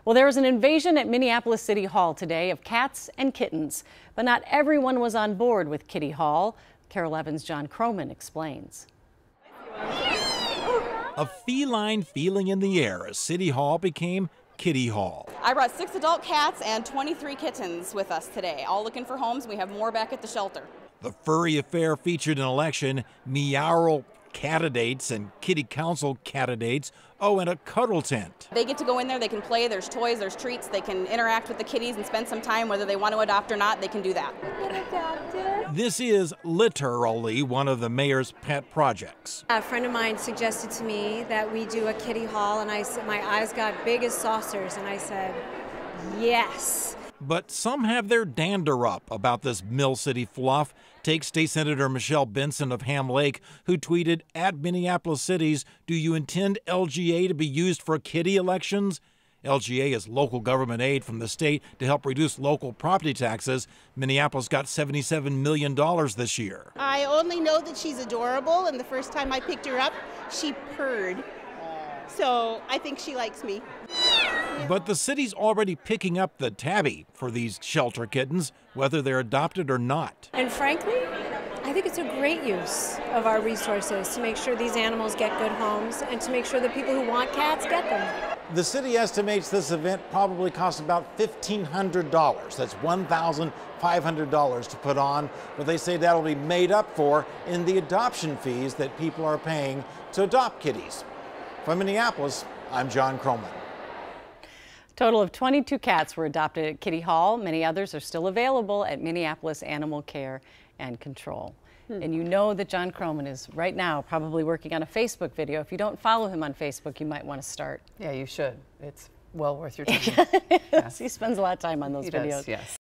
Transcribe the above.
Well, there was an invasion at Minneapolis City Hall today of cats and kittens, but not everyone was on board with Kitty Hall. Carol Evans' John Croman explains. A feline feeling in the air as City Hall became Kitty Hall. I brought 6 adult cats and 23 kittens with us today, all looking for homes. We have more back at the shelter. The furry affair featured an election, meowral candidates and kitty council candidates, and a cuddle tent. They get to go in there, they can play, there's toys, there's treats, they can interact with the kitties and spend some time, whether they want to adopt or not, they can do that. This is literally one of the mayor's pet projects. A friend of mine suggested to me that we do a kitty hall, and I said, my eyes got big as saucers, and I said, yes. But some have their dander up about this Mill City fluff. Take State Senator Michelle Benson of Ham Lake, who tweeted, at Minneapolis Cities, do you intend LGA to be used for kitty elections? LGA is local government aid from the state to help reduce local property taxes. Minneapolis got $77 million this year. I only know that she's adorable, and the first time I picked her up, she purred. So I think she likes me. But the city's already picking up the tabby for these shelter kittens, whether they're adopted or not. And frankly, I think it's a great use of our resources to make sure these animals get good homes and to make sure that people who want cats get them. The city estimates this event probably costs about $1,500. That's $1,500 to put on, but they say that'll be made up for in the adoption fees that people are paying to adopt kitties. From Minneapolis, I'm John Croman. Total of 22 cats were adopted at Kitty Hall. Many others are still available at Minneapolis Animal Care and Control. And you know that John Croman is right now probably working on a Facebook video. If you don't follow him on Facebook, you might want to start. Yeah, you should. It's well worth your time. Yes. He spends a lot of time on those videos. Does, yes.